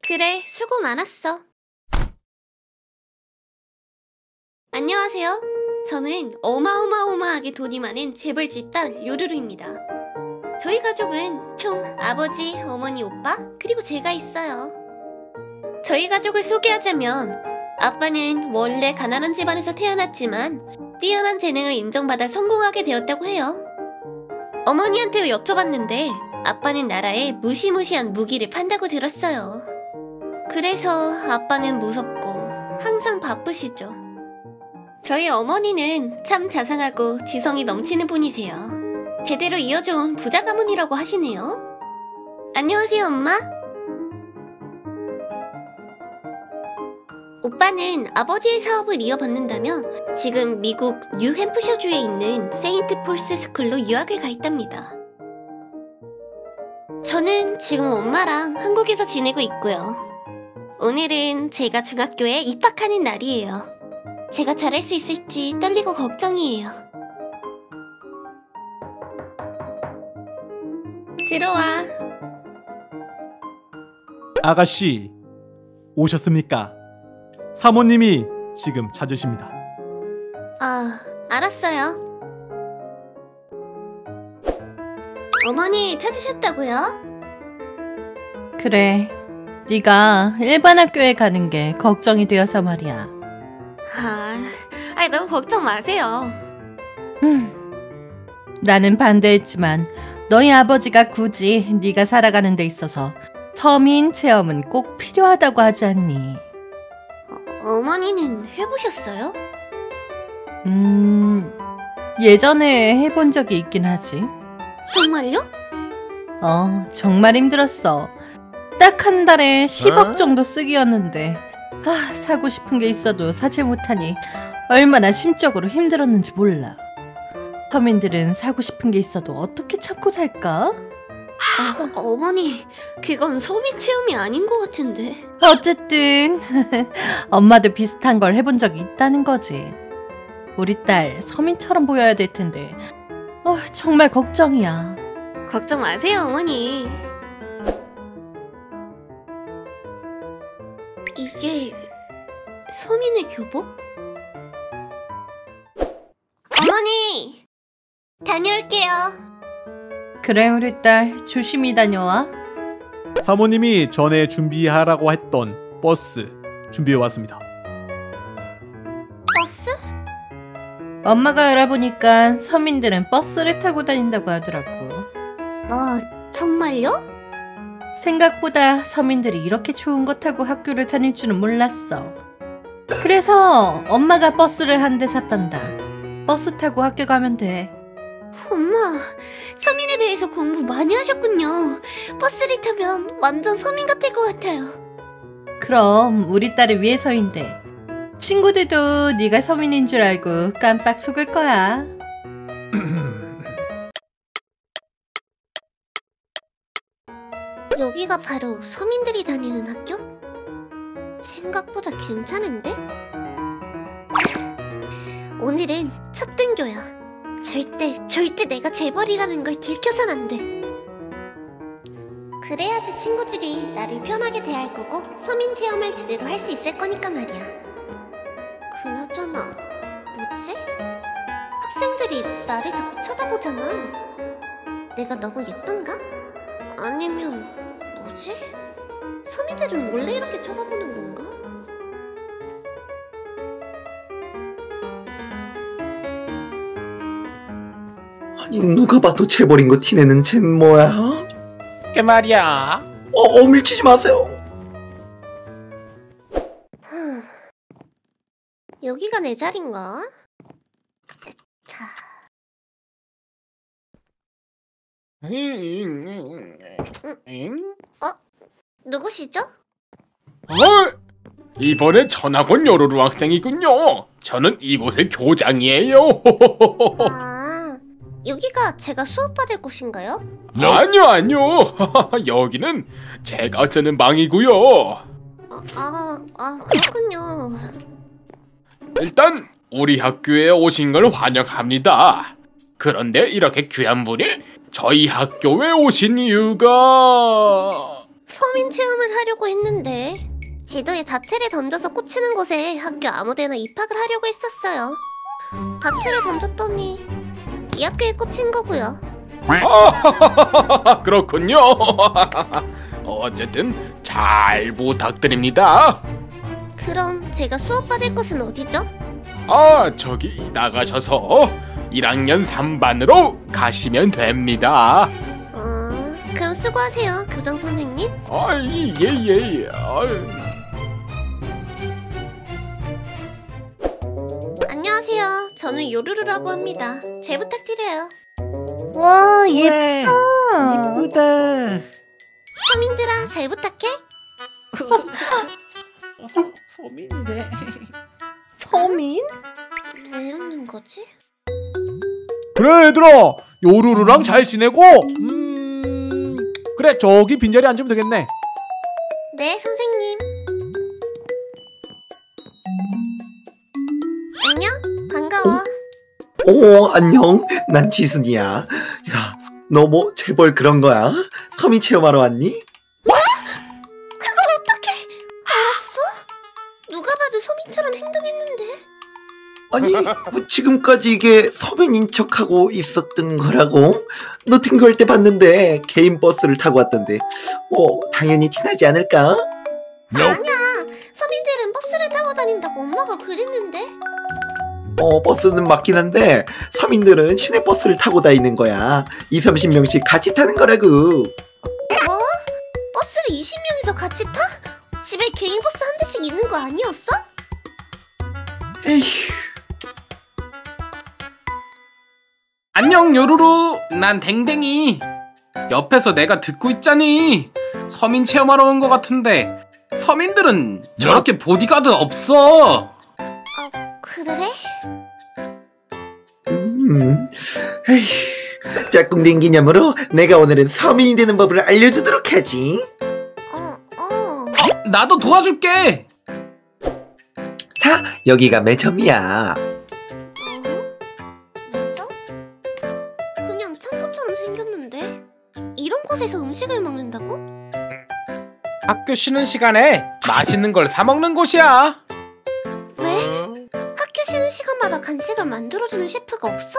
그래, 수고 많았어. 안녕하세요. 저는 어마어마하게 돈이 많은 재벌집 딸 요루루입니다. 저희 가족은 총 아버지, 어머니, 오빠, 그리고 제가 있어요. 저희 가족을 소개하자면 아빠는 원래 가난한 집안에서 태어났지만 뛰어난 재능을 인정받아 성공하게 되었다고 해요. 어머니한테 여쭤봤는데 아빠는 나라에 무시무시한 무기를 판다고 들었어요. 그래서 아빠는 무섭고 항상 바쁘시죠. 저희 어머니는 참 자상하고 지성이 넘치는 분이세요. 대대로 이어져온 부자 가문이라고 하시네요. 안녕하세요, 엄마. 오빠는 아버지의 사업을 이어받는다며 지금 미국 뉴햄프셔주에 있는 세인트 폴스 스쿨로 유학을 가 있답니다. 저는 지금 엄마랑 한국에서 지내고 있고요. 오늘은 제가 중학교에 입학하는 날이에요. 제가 잘할 수 있을지 떨리고 걱정이에요. 들어와. 아가씨, 오셨습니까? 사모님이 지금 찾으십니다. 아, 알았어요. 어머니 찾으셨다고요? 그래, 네가 일반 학교에 가는 게 걱정이 되어서 말이야. 너무 걱정 마세요. 나는 반대했지만 너희 아버지가 굳이 네가 살아가는 데 있어서 서민 체험은 꼭 필요하다고 하지 않니? 어머니는 해보셨어요? 예전에 해본 적이 있긴 하지. 정말요? 정말 힘들었어. 딱 한 달에 10억 정도 쓰기였는데 사고 싶은 게 있어도 사지 못하니 얼마나 심적으로 힘들었는지 몰라. 서민들은 사고 싶은 게 있어도 어떻게 참고 살까? 어머니, 그건 소비 체험이 아닌 것 같은데. 어쨌든 엄마도 비슷한 걸 해본 적이 있다는 거지. 우리 딸 서민처럼 보여야 될 텐데 정말 걱정이야. 걱정 마세요, 어머니. 이게 서민의 교복? 어머니! 다녀올게요. 그래, 우리 딸 조심히 다녀와. 사모님이 전에 준비하라고 했던 버스 준비해 왔습니다. 버스? 엄마가 알아보니까 서민들은 버스를 타고 다닌다고 하더라고. 정말요? 생각보다 서민들이 이렇게 좋은 거 타고 학교를 다닐 줄은 몰랐어. 그래서 엄마가 버스를 한 대 샀단다. 버스 타고 학교 가면 돼. 엄마, 서민에 대해서 공부 많이 하셨군요. 버스를 타면 완전 서민 같을 것 같아요. 그럼 우리 딸을 위해서인데. 친구들도 네가 서민인 줄 알고 깜빡 속을 거야. 여기가 바로 서민들이 다니는 학교? 생각보다 괜찮은데? 오늘은 첫 등교야. 절대 내가 재벌이라는 걸 들켜선 안 돼. 그래야지 친구들이 나를 편하게 대할 거고 서민 체험을 제대로 할 수 있을 거니까 말이야. 그나저나 뭐지? 학생들이 나를 자꾸 쳐다보잖아. 내가 너무 예쁜가? 아니면 뭐지? 서민들은 원래 이렇게 쳐다보는 건가? 아니 누가 봐도 재벌인 거 티내는 쟨 뭐야? 그 말이야. 밀치지 마세요. 여기가 내 자리인가? 자. 누구시죠? 이번에 전학온 요루루 학생이군요. 저는 이곳의 교장이에요. 여기가 제가 수업받을 곳인가요? 아니요. 여기는 제가 쓰는 방이고요. 그렇군요. 일단 우리 학교에 오신 걸 환영합니다. 그런데 이렇게 귀한 분이 저희 학교에 오신 이유가... 서민 체험을 하려고 했는데 지도에 다트를 던져서 꽂히는 곳에 학교 아무데나 입학을 하려고 했었어요. 다트를 던졌더니 이 학교에 꽂힌 거고요. 그렇군요. 어쨌든 잘 부탁드립니다. 그럼 제가 수업 받을 곳은 어디죠? 저기 나가셔서 1학년 3반으로 가시면 됩니다. 그럼 수고하세요, 교장 선생님. 예. 안녕하세요. 저는 요루루라고 합니다. 잘 부탁드려요. 와, 예쁘다. 예쁘다. 서민들아, 잘 부탁해. 소민이래. 서민? 왜 웃는 거지? 그래 얘들아, 요루루랑 잘 지내고 그래 저기 빈자리 앉으면 되겠네. 네, 선생님. 안녕? 반가워. 오, 안녕. 난 지순이야. 야, 너 뭐 재벌 그런 거야? 서민 체험하러 왔니? 그걸 어떻게 알았어? 누가 봐도 서민처럼 행동했는데. 아니, 뭐 지금까지 이게 서민인 척하고 있었던 거라고? 너 등교할 때 봤는데 개인 버스를 타고 왔던데 당연히 티나지 않을까? 아니야. 서민들은 버스를 타고 다닌다고 엄마가 그랬는데. 버스는 맞긴 한데 서민들은 시내 버스를 타고 다니는 거야. 20-30명씩 같이 타는 거라고. 뭐? 버스를 20명이서 같이 타? 집에 개인 버스 한 대씩 있는 거 아니었어? 에휴. 안녕 요루루. 난 댕댕이. 옆에서 내가 듣고 있자니. 서민 체험하러 온 것 같은데 서민들은 저렇게 보디가드 없어. 그래? 에휴. 짝꿍된 기념으로 내가 오늘은 서민이 되는 법을 알려주도록 하지. 나도 도와줄게. 자, 여기가 매점이야. 매점? 그냥 창고처럼 생겼는데? 이런 곳에서 음식을 먹는다고? 학교 쉬는 시간에 맛있는 걸 사 먹는 곳이야. 왜? 학교 쉬는 시간마다 간식을 만들어주는 셰프가 없어?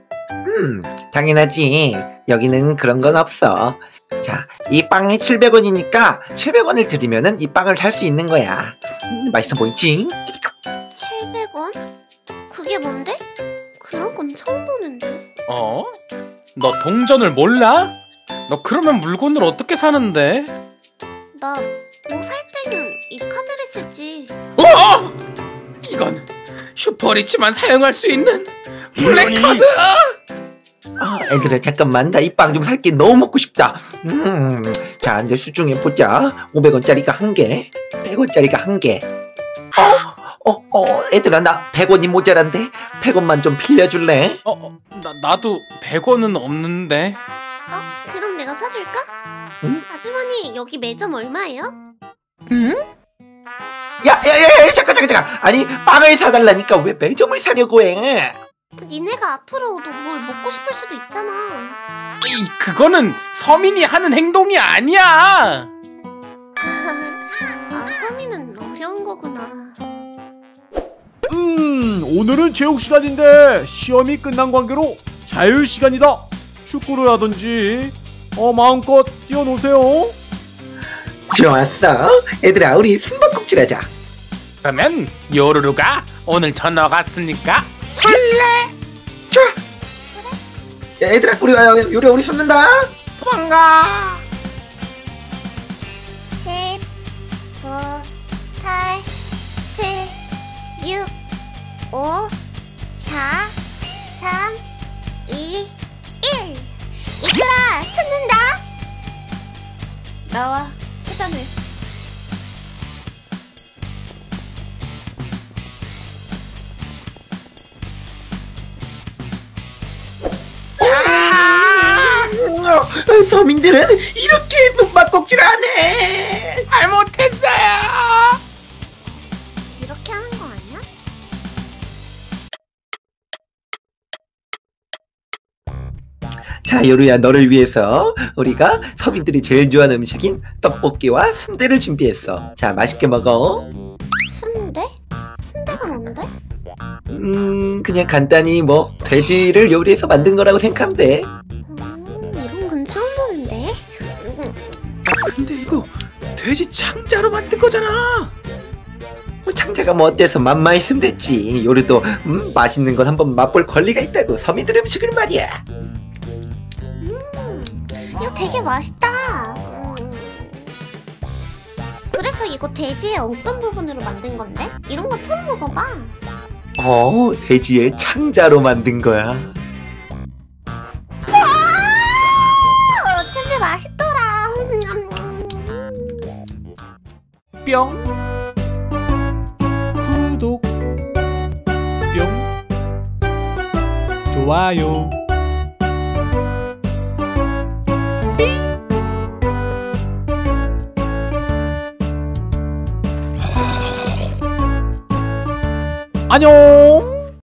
당연하지. 여기는 그런 건 없어. 자, 이 빵이 700원이니까 700원을 드리면은 이 빵을 살 수 있는 거야. 맛있어 보이지? 700원? 그게 뭔데? 그런 건 처음 보는데. 너 동전을 몰라? 너 그러면 물건을 어떻게 사는데? 나 뭐 살 때는 이 카드를 쓰지. 이건 슈퍼리치만 사용할 수 있는 블랙카드! 애들아 잠깐만, 나 이 빵 좀 살게. 너무 먹고 싶다. 자, 이제 수중에 보자. 500원짜리가 한 개, 100원짜리가 한 개. 애들아 나 100원이 모자란데 100원만 좀 빌려줄래? 나도 100원은 없는데. 그럼 내가 사줄까? 응? 아주머니, 여기 매점 얼마예요? 응? 야, 잠깐. 아니, 빵을 사달라니까 왜 매점을 사려고 해? 니네가 앞으로도 뭘 먹고 싶을 수도 있잖아. 그거는 서민이 하는 행동이 아니야. 서민은 어려운 거구나. 오늘은 체육 시간인데 시험이 끝난 관계로 자유 시간이다. 축구를 하든지 마음껏 뛰어노세요. 좋았어. 애들아, 우리 숨바꼭질하자. 그러면 요루루가 오늘 전화 왔으니까 술래. 좋아. 야, 애들아, 우리 숨는다. 도망가. 10, 9, 8, 7, 6, 5, 4, 3, 2, 1. 이끌아, 찾는다. 나와, 회전을. 서민들은 이렇게 숨바꼭질 안 해. 잘못했어요. 이렇게 하는 거 아니야? 자, 요루야, 너를 위해서 우리가 서민들이 제일 좋아하는 음식인 떡볶이와 순대를 준비했어. 자, 맛있게 먹어. 순대? 순대가 뭔데? 그냥 간단히 뭐 돼지를 요리해서 만든 거라고 생각하면 돼. 이런 건 처음 보는데. 근데 이거 돼지 창자로 만든 거잖아. 뭐 창자가 뭐 어때서 맛만 있으면 됐지. 요리도 맛있는 건 한번 맛볼 권리가 있다고. 서민들 음식을 말이야. 이거 되게 맛있다. 그래서 이거 돼지의 어떤 부분으로 만든 건데? 이런 거 처음 먹어봐. 돼지의 창자로 만든 거야. 진짜 맛있더라. 뿅 구독 뿅 좋아요 안녕.